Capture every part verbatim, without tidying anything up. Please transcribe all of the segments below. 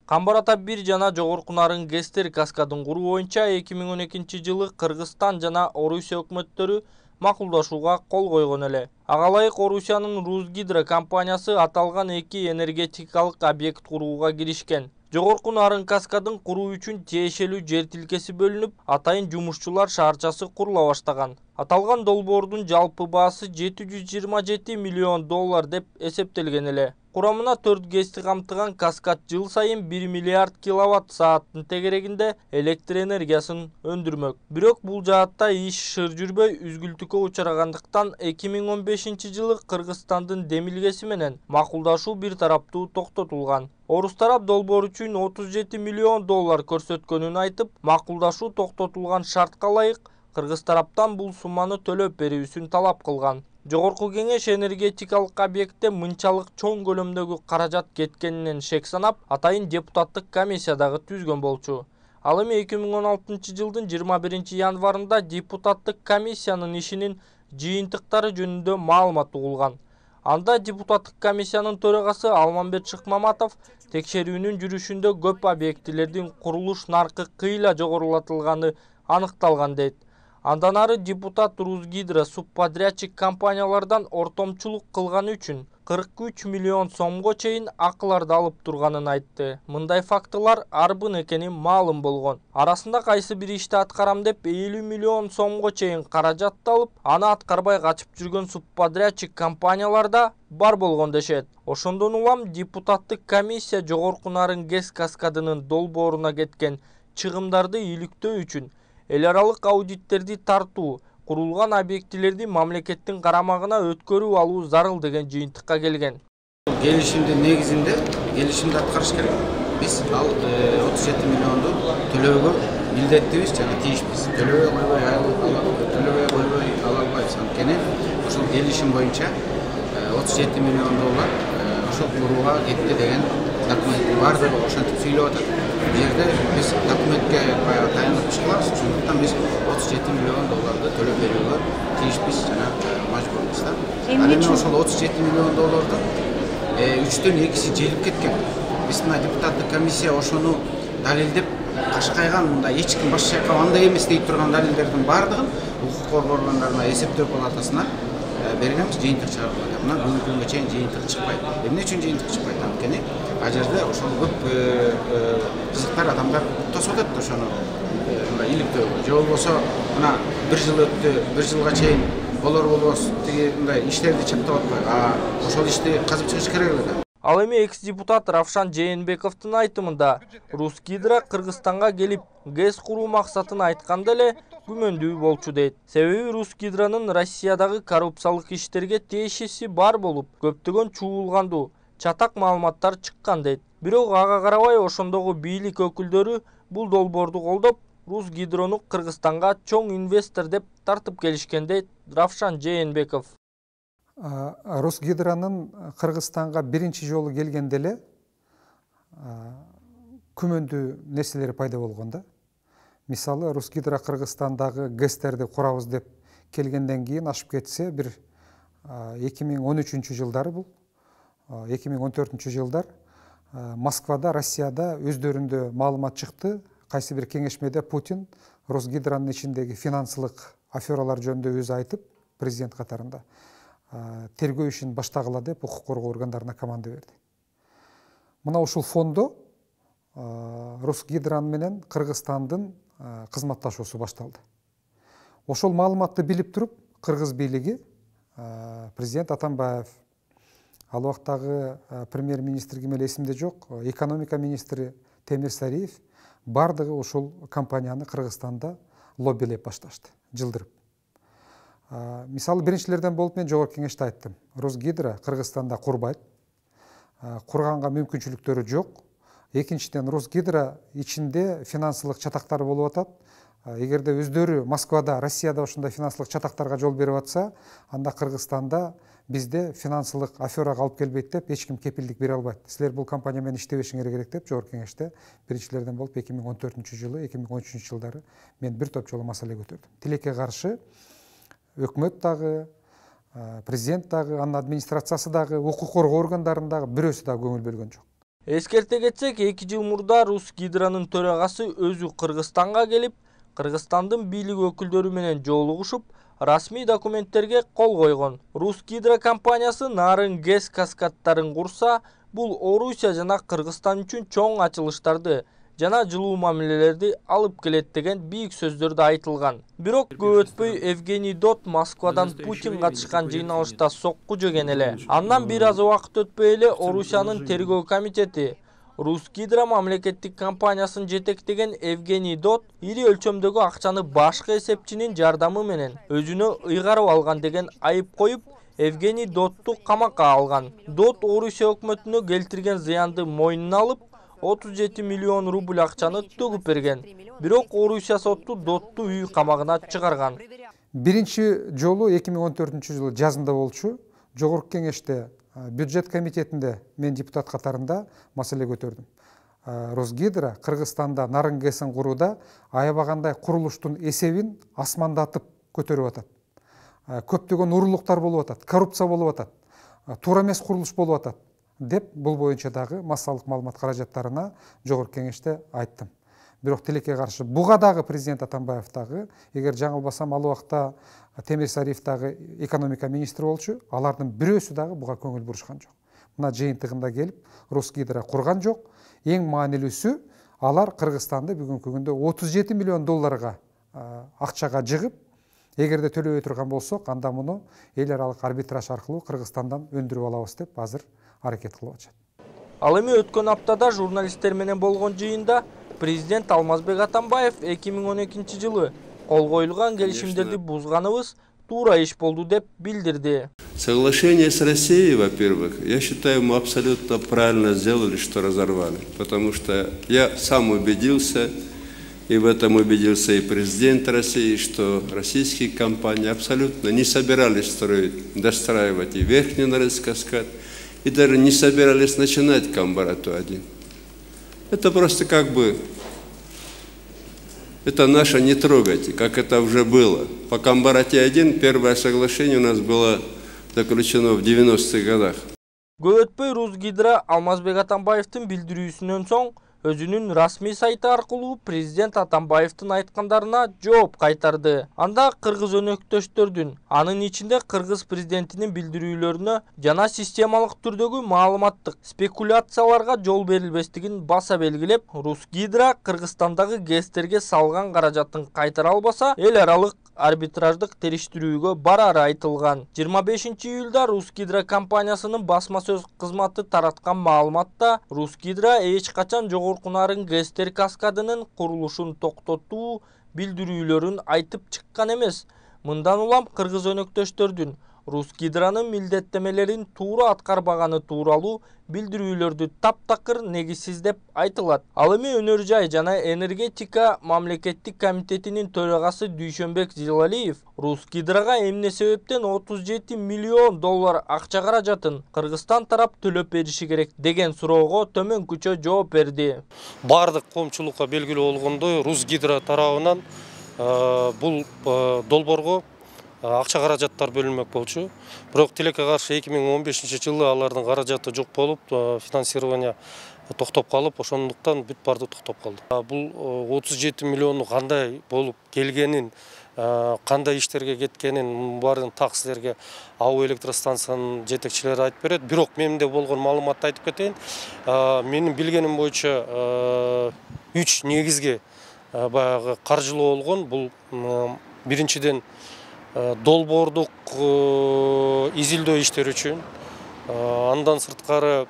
Камбар ата бир жана Жогорку Нарын Гестер каскадын куруу боюнча эки миң он экинчи жылы Кыргызстан жана Орусия өкмөттөрү макулдашууга кол койгон эле. Ага ылайык Орусиянын Русгидро компаниясы аталган эки энергетикалык объект курууга киришкен. Жогорку Нарын каскадын куруу үчүн тиешелүү жер тилкеси бөлүнүп, атайын жумушчулар шаарчасы курула баштаган. Аталган долбоордун жалпы баасы жети жүз жыйырма жети миллион доллар деп эсептелген эле. Курамына төрт гэсти камтыган каскад жыл сайын бир миллиард киловатт сааттын тегерегинде электр энергиясын өндүрмөк. Бирок бул жаатта иш шыр жүрбөй үзгүлтүккө учурагандыктан эки миң он бешинчи жылы Кыргызстандын демилгеси менен макулдашуу бир тараптуу токтотулган. Орус тарап долбоор үчүн отуз жети миллион доллар көрсөткөнүн айтып, макулдашуу токтотулган шартка ылайык Кыргыз тараптан бул сумманы төлөп берүүсүн талап кылган. Жогорку кеңеш энергетикалык объектте мынчалык чоң көлөмдөгү каражат кеткенинен шек санап, атайын депутаттык комиссия дагы түзгөн болчу. Ал эми эки миң он алтынчы жылдын жыйырма биринчи январында депутаттык комиссиянын ишинин жыйынтыктары жөнүндө маалымат угулган. Анда депутаттык комиссиянын төрагасы Алмамбет Шыкмаматов текшерүүнүн жүрүшүндө көп объектилердин курулуш наркы кыйла жогорулатылганы аныкталган дейт. Андан ары депутат Русгидро субподрядчик компаниялардан ортомчулук кылганы үчүн кырк үч миллион сомго чейин акыларды алып турганын айтты. Мындай фактылар арбын экени маалым болгон. Арасында кайсы бир ишти аткарам деп элүү миллион сомго чейин каражат алып, аны аткарбай качып жүргөн субподрядчик компанияларда бар болгон дешет. Ошондон улам депутаттык комиссия Жогорку Нарын ГЭС каскадынын долбооруна кеткен чыгымдарды иликтөө үчүн эл аралык аудиттерди тартуу, курулган объектилерди мамлекеттин карамагына өткөрүп алуу зарыл деген жыйынтыкка келген. Келишимдин негизинде келишимди аткарыш керек. Биз ал отуз жети миллионду төлөөгө милдеттибиз жана тийишпиз. Төлөбөй койбой төлөбөй койбой ала албайбыз. Анткени ошол келишим боюнча отуз жети миллион доллар ошол курууга кетти деген документтин баардыгы ошентип сүйлөп атат. Бул жерде биз документке баягы таянып чыгабыз. Ошондуктан биз отуз жети миллион долларды төлөп берүүгө тийишпиз жана мажбурбуз да. Ал эми ошол отуз жети миллион доллардын үчтөн экиси желип кеткен. Биз мына депутаттык комиссия ошону далилдеп кашкайган, мында эч ким баш чайкап андай эмес дейт турган далилдердин баардыгын укук коргоо органдарына, эсептөө палатасына бергенбиз, жыйынтык чыгарылган. Мына бүгүнкү күнгө чейин жыйынтык чыкпайт. Эмне үчүн жыйынтык чыкпайт? Анткени ал жерде ошол көп кызыктар адамдар тосуп атат ошону иликтөөгө. Же болбосо мына бир жыл өттү, бир жылга чейин болор болбос тиги мындай иштерди чактап атпайбы? А ошол ишти казып чыгыш керек эле да. Ал эми экс-депутат Равшан Жээнбековдун айтымында Русгидро Кыргызстанга келип ГЭС куруу максатын айтканда эле күмөндүү болчу дейт. Себеби Русгидронун Россиядагы коррупциялык иштерге тиешеси бар болуп, көптөгөн чуулгандуу, чатак маалыматтар чыккан дейт. Бирок ага карабай ошондогу бийлик өкүлдөрү бул долбоорду колдоп, Русгидрону Кыргызстанга чоң инвестор деп тартып келишкен дейт Равшан Жээнбеков. Русгидронун Кыргызстанга биринчи жолу келгенде эле күмөндүү нерселер пайда болгон да. Мисалы, Русгидро Кыргызстандагы ГЭСтерди курабыз деп келгенден кийин ашып кетсе, бир эки миң он үчүнчү жылдары бул, эки миң он төртүнчү жылдар Москвада, Россияда өздөрүндө маалымат чыкты. Кайсы бир кеңешмеде Путин Русгидронун ичиндеги финансылык афералар жөнүндө өзү айтып, президент катарында тергөө ишин баштагыла деп укук коргоо органдарына команда берди. Мына ушул фондо Русгидрон менен Кыргызстандын кызматташуусу башталды. Ошол маалыматты билип туруп, кыргыз бийлиги, президент Атамбаев, ал убактагы премьер-министр ким эле эсимде жок, экономика министри Темир Сариев бардыгы ушул компанияны Кыргызстанда лоббилеп башташты, жылдырып. Мисалы, биринчилерден болуп мен жогорку кеңеште айттым. Русгидро Кыргызстанда курбайт, курганга мүмкүнчүлүктөрү жок. Экинчиден, Русгидро ичинде финансылык чатактар болуп атат. Эгерде өздөрү Москвада, Россияда ошондой финансылык чатактарга жол берип атса, анда Кыргызстанда бизде финансылык аферага алып келбейт деп эч ким кепилдик бере албайт. Силер бул компания менен иштебешиңер керек деп жогорку кеңеште биринчилерден болуп эки миң он төртүнчү жылы, эки миң он үчүнчү жылдары мен бир топ жолу маселе көтөрдүм. Тилекке каршы өкмөт дагы, президент дагы, анын администрациясы дагы, укук коргоо органдарындагы бирөөсү дагы көңүл бөлгөн жок. Эскерте кетсек, эки жыл мурда Русгидронун төрагасы өзү Кыргызстанга келип, Кыргызстандын бийлик өкүлдөрү менен жолугушуп, расмий документтерге кол койгон. Русгидро компаниясы нарын гэс каскадтарын курса, бул Орусия жана Кыргызстан үчүн чоң ачылыштарды жана жылуу мамилелерди алып келет деген бийик сөздөрдө айтылган. Бирок көп өтпөй Евгений Дот Москвадан Путин катышкан жыйналышта сокку жеген эле. Андан бир аз убакыт өтпөй эле Орусиянын тергөө комитети Русгидро мамлекеттик компаниясын жетектеген Евгений Дот ири өлчөмдөгү акчаны башкы эсепчинин жардамы менен өзүнө ыйгарып алган деген айып коюп, Евгений Дотту камакка алган. Дот Орусия өкмөтүнө келтирген зыянды мойнуна алып, отуз жети миллион рубль акчаны төгүп берген. Бирок Орусия сотту Дотту үй камагына чыгарган. Биринчи жолу эки миң он төртүнчү жылы жазында болчу. Жогорку кеңеште бюджет комитетинде мен депутат катарында маселе көтөрдүм. Росгидро Кыргызстанда нарын гэсин курууда аябагандай курулуштун эсебин асмандатып көтөрүп атат. Көптөгөн урурлуктар болуп атат, коррупция болуп атат, туура эмес курулуш болуп атат деп бул боюнча дагы массалык маалымат каражаттарына жогорку кеңеште айттым. Бирок тилекке каршы буга дагы президент Атамбаев дагы, эгер жаңылбасам, ал убакта Темир Сариев дагы экономика министри болчу, алардын бирөөсү дагы буга көңүл бурушкан жок. Мына жыйынтыгында келип Росгидро курган жок. Эң маанилүүсү, алар Кыргызстанды бүгүнкү күндө отуз жети миллион долларга акчага жыгып, эгерде төлөбөй турган болсок, анда муну эл аралык арбитраж аркылуу Кыргызстандан өндүрүп алабыз деп азыр аракет кылып атышат. Ал эми өткөн аптада журналисттер менен болгон жыйында президент Алмазбек Атамбаев эки миң он экинчи жылы кол коюлган келишимдерди бузганыбыз туура иш болду деп билдирди. Соглашение с Россией, во-первых, я считаю, мы абсолютно правильно сделали, что разорвали, потому что я сам убедился, и в этом убедился и президент России, что российские компании абсолютно не собирались строить, достраивать и верхний Норильский каскад, и даже не собирались начинать Камбарату один. Это просто как бы, это наше не трогайте, как это уже было. По Камбарате один первое соглашение у нас было заключено в девяностых годах. Көп өтпөй Русгидро Алмазбек Атамбаевдин билдирүүсүнөн соң өзүнүн расмий сайты аркылуу президент Атамбаевдин айткандарына жооп кайтарды. Анда кыргыз өнөктөштөрдүн, анын ичинде кыргыз президентинин билдирүүлөрүнө жана системалык түрдөгү маалыматтык спекуляцияларга жол берилбестигин баса белгилеп, Русгидро Кыргызстандагы гэстерге салган каражатын кайтара албаса, эл аралык арбитраждык териштирүүгө барары айтылган. жыйырма бешинчи июлда Русгидро компаниясынын басма сөз кызматы тараткан маалыматта Русгидро эч качан жогорку нарын гэстер каскадынын курулушун токтотуу билдирүүлөрүн айтып чыккан эмес. Мындан улам кыргыз өнөктөштөрдүн Русгидронун милдеттемелерин туура аткарбаганы тууралуу билдирүүлөрдү таптакыр негизсиз деп айтылат. Ал эми Өнөр жай жана энергетика мамлекеттик комитетинин төрагасы Дүйшөнбек Зилалиев Русгидрога эмне себептен отуз жети миллион доллар акча каражатын Кыргызстан тарап төлөп бериши керек деген суроого төмөнкүчө жооп берди. Бардык коомчулукка белгилүү болгондой, Русгидро тарабынан бул долбоорго акча каражаттар бөлүнмөк болчу. Бирок тилекке каршы эки миң он бешинчи жылы алардын каражаты жок болуп, финансирование токтоп калып, ошондуктан бүт барды токтоп калды. Бул отуз жети миллиону кандай болуп келгенин, кандай иштерге кеткенин баарын так силерге АУ электростанциянын жетекчилери айтып берет. Бирок менде болгон маалыматты айтып кетейин. Менин билгеним боюнча үч негизги баягы каржылоо болгон. Бул биринчиден долбоордук изилдөө иштери үчүн, андан сырткары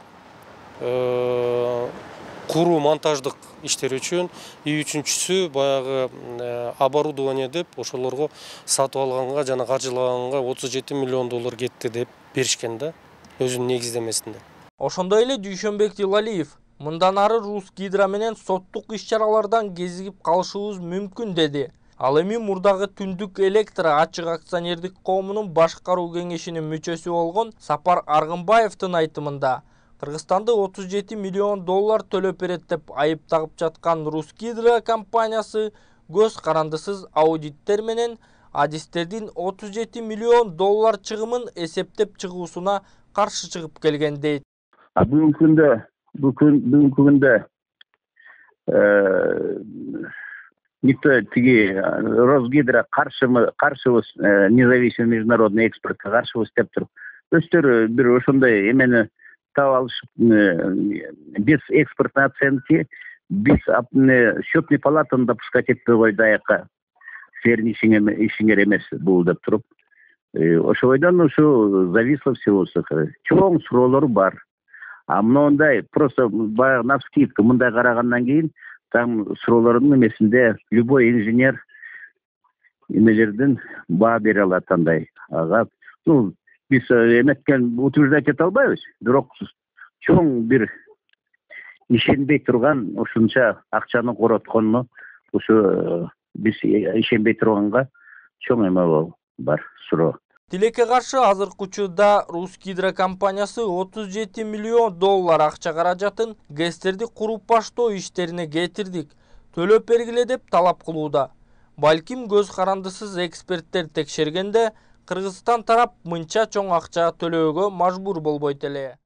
куруу монтаждык иштери үчүн, и үчүнчүсү баягы оборудование деп ошолорго сатып алганга жана каржылаганга отуз жети миллион доллар кетти деп беришкен да, өзүнүн негиздемесинде. Ошондой эле Дүйшөнбек Зилалиев мындан ары Русгидро менен соттук иш-чаралардан кезигип калышыбыз мүмкүн деди. Ал эми мурдагы Түндүк электро ачык акционердик коомунун башкаруу кеңешинин мүчөсү болгон Сапар Аргынбаевдин айтымында Кыргызстанды отуз жети миллион доллар төлөп берет деп айып тагып жаткан Русгидро компаниясы көз карандысыз аудиттер менен адистердин отуз жети миллион доллар чыгымын эсептеп чыгуусуна каршы чыгып келген дейт. Бүгүнкү күндө бүгүнкү күндө никто тиги Росгидро каршымы, каршыбыз, независимый международный экспортко каршыбыз деп туруп, өздөрү бир ошондой эмени таап алышып, без экспортной оценки, без счетный палатаны допускать этпей койду аяка. Силердин ишиңер эмес бул деп туруп. Ошойдон ушу зависло всего. Чоң суроолор бар. А мындай просто баягы навскидку мындай карагандан кийин там суроолордун эмесинде любой инженер эмелердин баа бере алат андай. Ага, ну биз эметкен утверждать эте албайбыз. Бирок чоң бир ишенбей турган ушунча акчаны коротконуна ушу биз ишенбей турганга чоң эме бар суроо. Тилекке каршы азыркы учурда Русгидро компаниясы отуз жети миллион доллар акча каражатын ГЭСтерди куруп баштоо иштерине кетирдик, төлөп бергиле деп талап кылууда. Балким көз карандысыз эксперттер текшергенде Кыргызстан тарап мынча чоң акча төлөөгө мажбур болбойт эле.